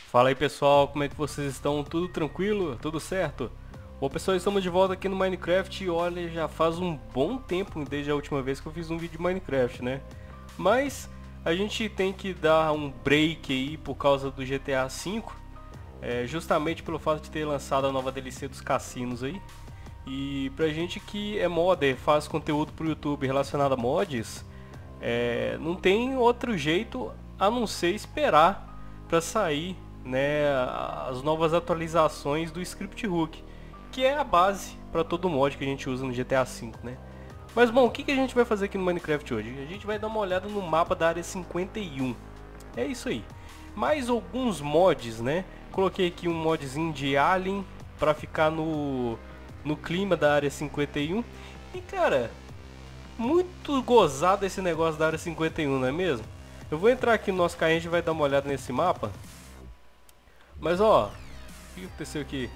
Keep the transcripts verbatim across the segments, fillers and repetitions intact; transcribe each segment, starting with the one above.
Fala aí pessoal, como é que vocês estão? Tudo tranquilo? Tudo certo? Bom pessoal, estamos de volta aqui no Minecraft e olha, já faz um bom tempo desde a última vez que eu fiz um vídeo de Minecraft, né? Mas a gente tem que dar um break aí por causa do G T A cinco, é, justamente pelo fato de ter lançado a nova D L C dos cassinos aí. E pra gente que é modder, faz conteúdo pro YouTube relacionado a mods, é, não tem outro jeito a não ser esperar para sair, né, as novas atualizações do Script Hook, que é a base para todo mod que a gente usa no G T A cinco, né? Mas bom, o que, que a gente vai fazer aqui no Minecraft hoje? A gente vai dar uma olhada no mapa da área cinquenta e um. É isso aí. Mais alguns mods, né? Coloquei aqui um modzinho de Alien para ficar no, no clima da área cinquenta e um. E cara, muito gozado esse negócio da área cinquenta e um, não é mesmo? Eu vou entrar aqui no nosso carro e a gente vai dar uma olhada nesse mapa. Mas ó, o que aconteceu aqui?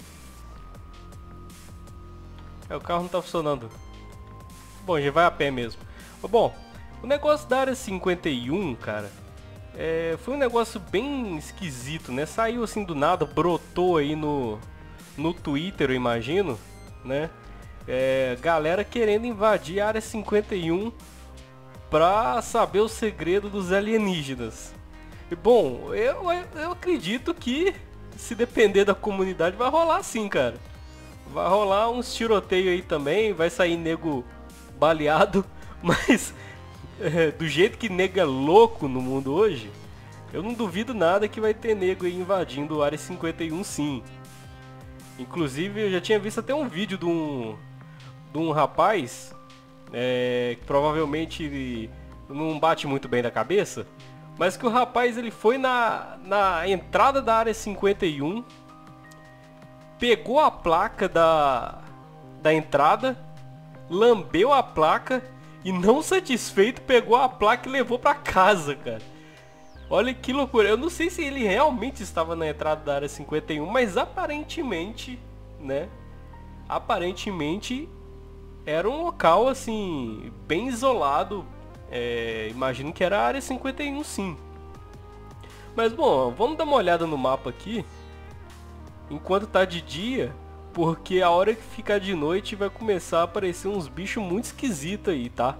É, o carro não tá funcionando. Bom, a gente vai a pé mesmo. Bom, o negócio da área cinquenta e um, cara, é, foi um negócio bem esquisito, né? Saiu assim do nada, brotou aí no, no Twitter, eu imagino, né? É, galera querendo invadir a área cinquenta e um pra saber o segredo dos alienígenas. E bom, eu, eu acredito que se depender da comunidade vai rolar sim, cara. Vai rolar uns tiroteios aí também, vai sair nego baleado, mas é, do jeito que nego é louco no mundo hoje, eu não duvido nada que vai ter nego aí invadindo a área cinquenta e um sim. Inclusive eu já tinha visto até um vídeo de um, de um rapaz é, que provavelmente não bate muito bem da cabeça, mas que o rapaz ele foi na, na entrada da área cinquenta e um, pegou a placa da, da entrada, lambeu a placa e não satisfeito pegou a placa e levou pra casa, cara. Olha que loucura. Eu não sei se ele realmente estava na entrada da área cinquenta e um, mas aparentemente, né? Aparentemente era um local assim bem isolado. É, imagino que era a área cinquenta e um sim. Mas bom, vamos dar uma olhada no mapa aqui enquanto tá de dia, porque a hora que ficar de noite vai começar a aparecer uns bichos muito esquisitos aí, tá?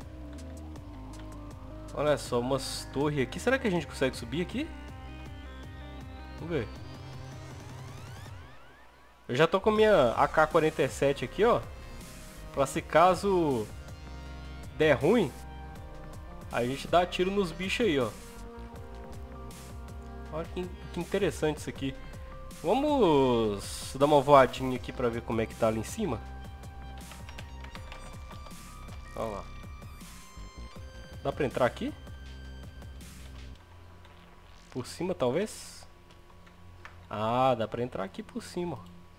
Olha só, umas torres aqui. Será que a gente consegue subir aqui? Vamos ver. Eu já tô com a minha A K quarenta e sete aqui, ó, pra se caso der ruim, a gente dá tiro nos bichos aí, ó. Olha que, que interessante isso aqui. Vamos dar uma voadinha aqui pra ver como é que tá ali em cima. Olha lá. Dá pra entrar aqui? Por cima, talvez? Ah, dá pra entrar aqui por cima.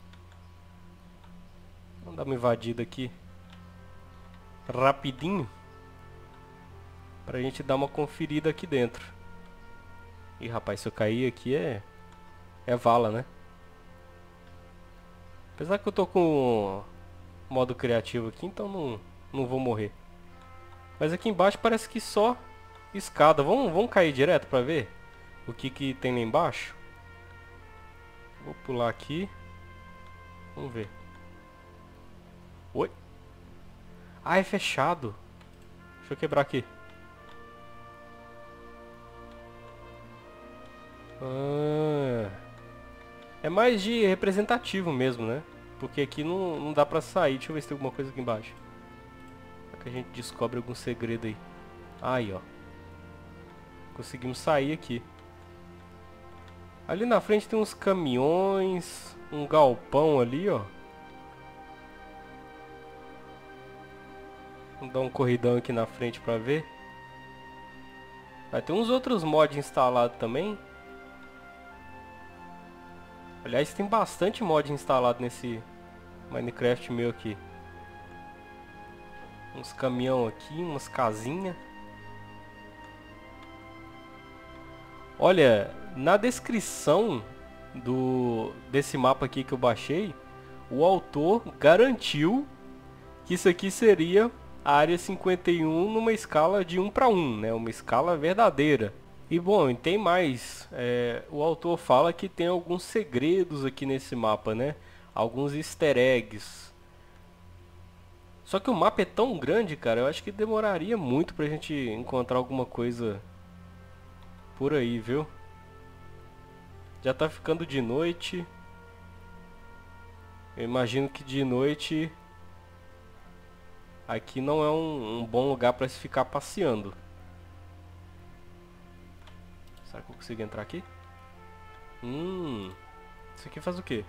Vamos dar uma invadida aqui rapidinho pra gente dar uma conferida aqui dentro. Ih, rapaz, se eu cair aqui é é vala, né? Apesar que eu tô com modo criativo aqui, então não, não vou morrer. Mas aqui embaixo parece que só escada. Vamos, vamos cair direto pra ver o que que tem lá embaixo. Vou pular aqui. Vamos ver. Oi? Ah, é fechado. Deixa eu quebrar aqui. Ah, é mais de representativo mesmo, né? Porque aqui não, não dá pra sair. Deixa eu ver se tem alguma coisa aqui embaixo. Será que a gente descobre algum segredo aí? Aí, ó. Conseguimos sair aqui. Ali na frente tem uns caminhões, um galpão ali, ó. Vamos dar um corridão aqui na frente pra ver. Vai ter uns outros mods instalados também. Aliás, tem bastante mod instalado nesse Minecraft meu aqui. Uns caminhão aqui, umas casinhas. Olha, na descrição do desse mapa aqui que eu baixei, o autor garantiu que isso aqui seria a área cinquenta e um numa escala de um para um, né? Uma escala verdadeira. E bom, e tem mais. É, o autor fala que tem alguns segredos aqui nesse mapa, né? Alguns easter eggs. Só que o mapa é tão grande, cara, eu acho que demoraria muito pra gente encontrar alguma coisa por aí, viu? Já tá ficando de noite. Eu imagino que de noite aqui não é um, um bom lugar pra se ficar passeando. Será que eu consigo entrar aqui? Hum, isso aqui faz o quê?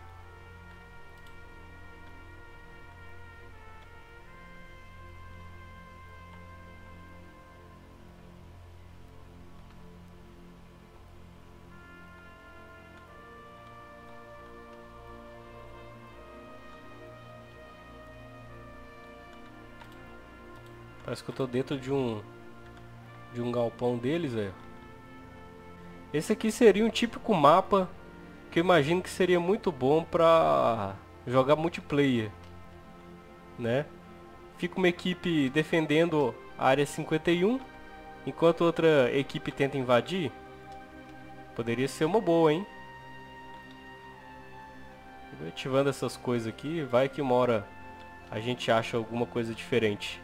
Parece que eu tô dentro de um de um galpão deles, velho. Esse aqui seria um típico mapa que eu imagino que seria muito bom pra jogar multiplayer, né? Fica uma equipe defendendo a área cinquenta e um, enquanto outra equipe tenta invadir. Poderia ser uma boa, hein? Vou ativando essas coisas aqui, vai que uma hora a gente acha alguma coisa diferente.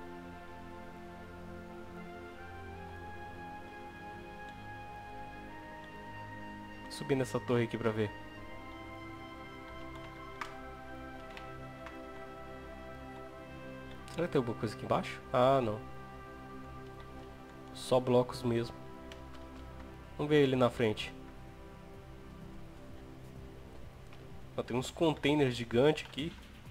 Subir nessa torre aqui pra ver. Será que tem alguma coisa aqui embaixo? Ah, não. Só blocos mesmo. Vamos ver ele na frente. Ó, tem uns containers gigantes aqui.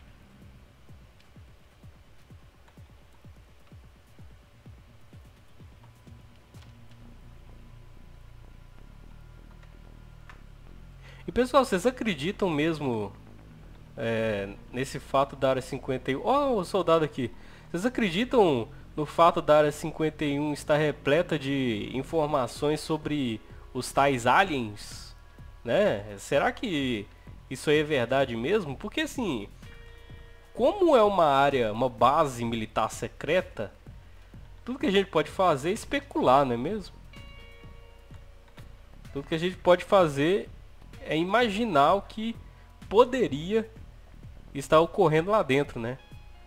E pessoal, vocês acreditam mesmo é, nesse fato da área cinquenta e um? Ó, oh, o soldado aqui. Vocês acreditam no fato da área cinquenta e um estar repleta de informações sobre os tais aliens? Né? Será que isso aí é verdade mesmo? Porque assim, como é uma área, uma base militar secreta, tudo que a gente pode fazer é especular, não é mesmo? Tudo que a gente pode fazer é imaginar o que poderia estar ocorrendo lá dentro, né?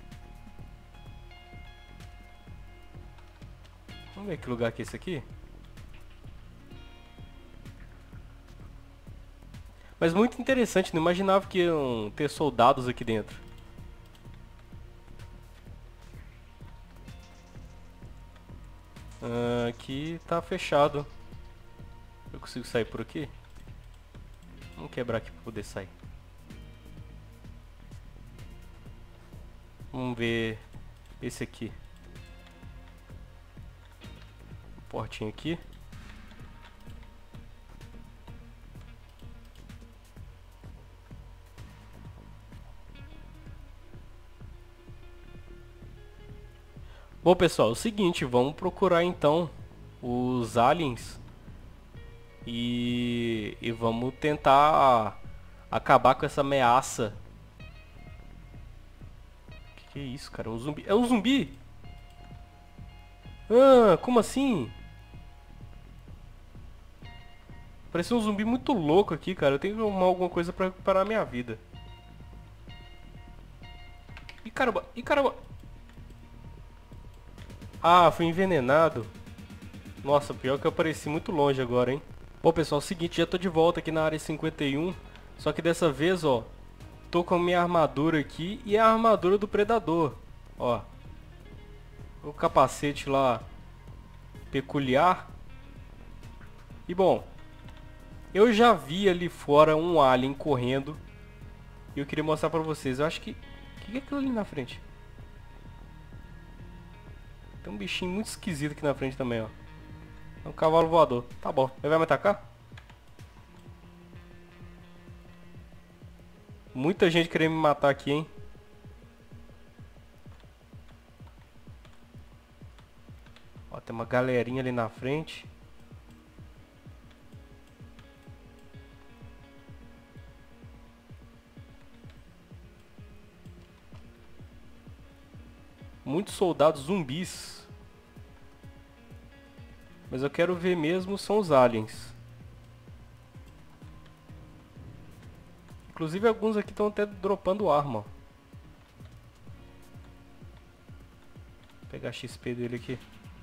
Vamos ver que lugar que é esse aqui. Mas muito interessante, não imaginava que iam ter soldados aqui dentro. Ah, aqui tá fechado. Eu consigo sair por aqui? Vamos quebrar aqui para poder sair. Vamos ver esse aqui. Portinha aqui. Bom pessoal, é o seguinte, vamos procurar então os aliens e, e vamos tentar acabar com essa ameaça. Que que é isso, cara? É um zumbi? É um zumbi? Ah, como assim? Parece um zumbi muito louco aqui, cara. Eu tenho que arrumar alguma coisa pra recuperar a minha vida. Ih, caramba! Ih, caramba! Ah, fui envenenado. Nossa, pior que eu apareci muito longe agora, hein? Bom, pessoal, é o seguinte, já tô de volta aqui na área cinquenta e um. Só que dessa vez, ó, tô com a minha armadura aqui e a armadura do predador. Ó. O capacete lá peculiar. E bom, eu já vi ali fora um alien correndo. E eu queria mostrar pra vocês. Eu acho que... O que é aquilo ali na frente? Tem um bichinho muito esquisito aqui na frente também, ó. É um cavalo voador. Tá bom. Ele vai me atacar? Muita gente querendo me matar aqui, hein? Ó, tem uma galerinha ali na frente. Muitos soldados zumbis. Mas eu quero ver mesmo são os aliens. Inclusive alguns aqui estão até dropando arma. Ó. Vou pegar a X P dele aqui.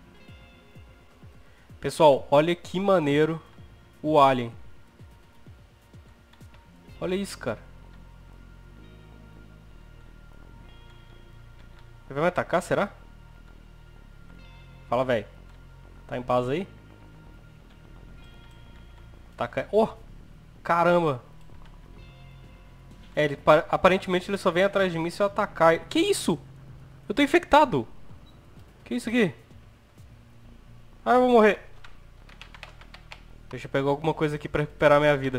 Pessoal, olha que maneiro o alien. Olha isso, cara. Ele vai me atacar, será? Fala, velho. Tá em paz aí? Ataca. Oh! Caramba! É, ele, aparentemente ele só vem atrás de mim se eu atacar. Que isso? Eu tô infectado! Que isso aqui? Ah, eu vou morrer. Deixa eu pegar alguma coisa aqui pra recuperar minha vida.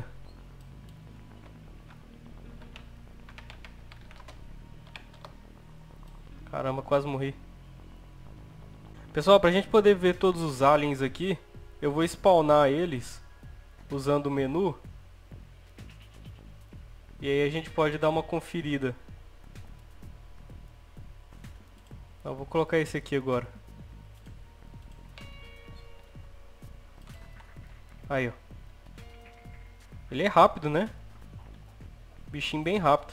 Caramba, quase morri. Pessoal, pra gente poder ver todos os aliens aqui, eu vou spawnar eles usando o menu. E aí a gente pode dar uma conferida. Eu vou colocar esse aqui agora. Aí, ó. Ele é rápido, né? Bichinho bem rápido.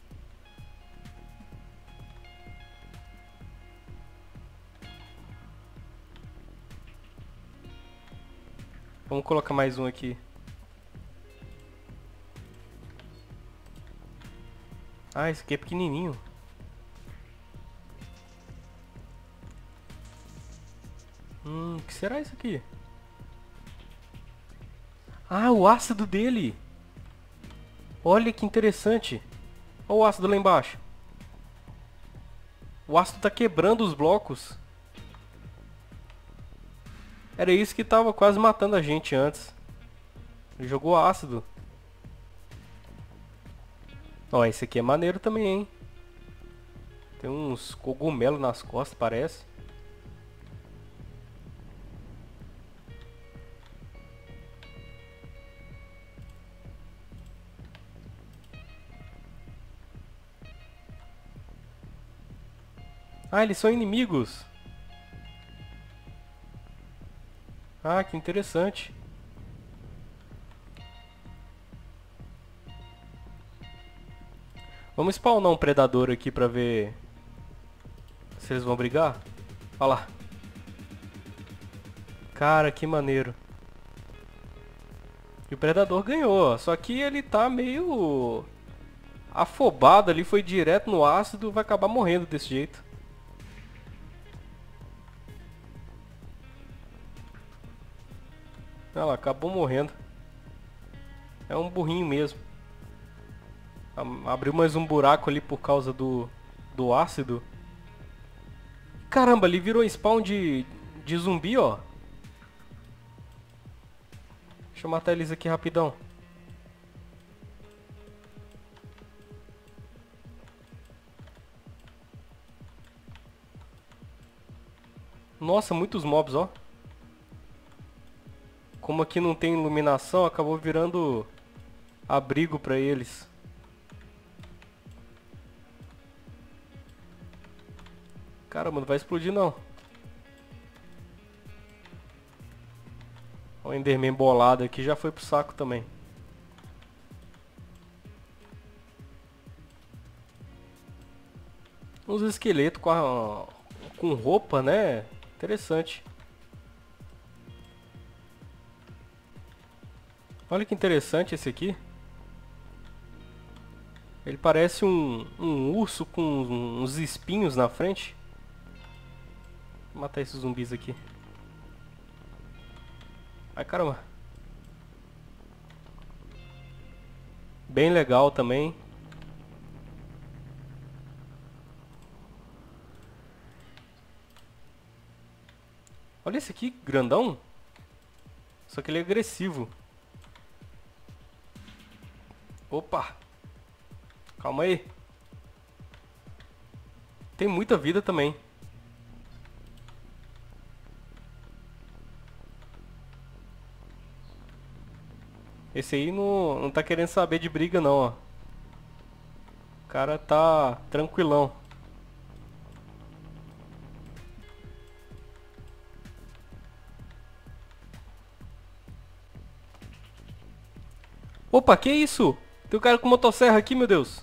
Vamos colocar mais um aqui. Ah, esse aqui é pequenininho. Hum, o que será isso aqui? Ah, o ácido dele. Olha que interessante. Olha o ácido lá embaixo. O ácido tá quebrando os blocos. Era isso que tava quase matando a gente antes. Ele jogou ácido. Ó, esse aqui é maneiro também, hein? Tem uns cogumelos nas costas, parece. Ah, eles são inimigos. Ah, que interessante. Vamos spawnar um predador aqui pra ver se eles vão brigar. Olha lá. Cara, que maneiro. E o predador ganhou, só que ele tá meio afobado ali, foi direto no ácido, vai acabar morrendo desse jeito. Olha lá, acabou morrendo. É um burrinho mesmo. Abriu mais um buraco ali por causa do, do ácido. Caramba, ali virou spawn de, de zumbi, ó. Deixa eu matar eles aqui rapidão. Nossa, muitos mobs, ó. Como aqui não tem iluminação, acabou virando abrigo pra eles. Caramba, não vai explodir não. O Enderman bolado aqui já foi pro saco também. Uns esqueletos com, a, com roupa, né? Interessante. Olha que interessante esse aqui. Ele parece um, um urso com uns espinhos na frente. Vou matar esses zumbis aqui. Ai, caramba. Bem legal também. Olha esse aqui, grandão. Só que ele é agressivo. Opa! Calma aí. Tem muita vida também. Esse aí não, não tá querendo saber de briga não, ó. O cara tá tranquilão. Opa, que isso? Tem um cara com motosserra aqui, meu Deus.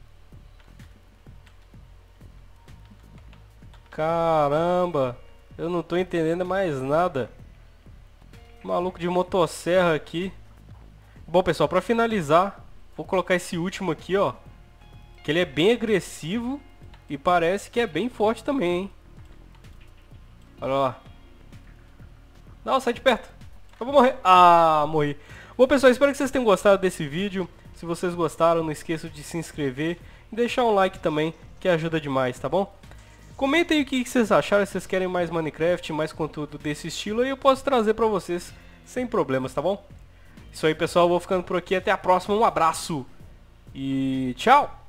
Caramba, eu não tô entendendo mais nada. Maluco de motosserra aqui. Bom, pessoal, pra finalizar, vou colocar esse último aqui, ó. Que ele é bem agressivo e parece que é bem forte também, hein. Olha lá. Não, sai de perto. Eu vou morrer. Ah, morri. Bom, pessoal, espero que vocês tenham gostado desse vídeo. Se vocês gostaram, não esqueçam de se inscrever e deixar um like também, que ajuda demais, tá bom? Comentem aí o que vocês acharam, se vocês querem mais Minecraft, mais conteúdo desse estilo, aí eu posso trazer pra vocês sem problemas, tá bom? Isso aí, pessoal, eu vou ficando por aqui, até a próxima, um abraço e tchau!